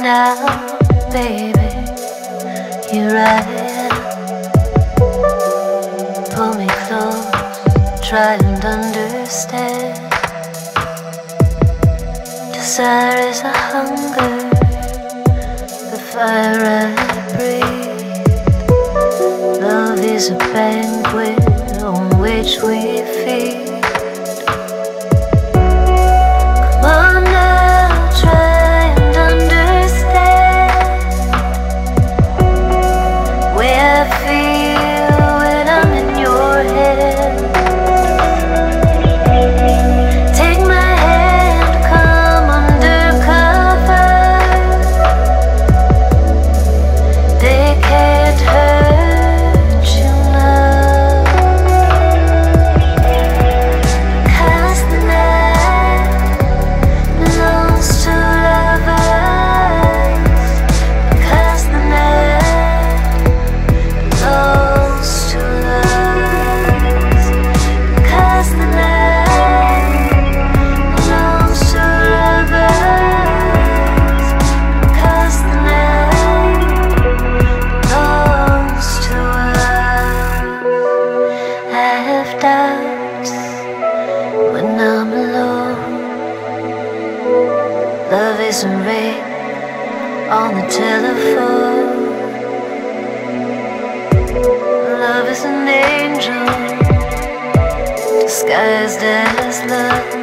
now, baby, here I am. Pull me close, try and understand. Desire is a hunger, the fire I breathe. Love is a banquet on which we feed. Come on now, try and understand where I feel when I'm in your head. Take my hand, come undercover. They can't hurt you now, 'cause the night belongs to lovers. 'Cause the night belongs to lovers. 'Cause the night belongs to lovers. 'Cause the night belongs to us. I have doubts when I'm alone. Love isn't ring on the telephone. Love is an angel disguised as love.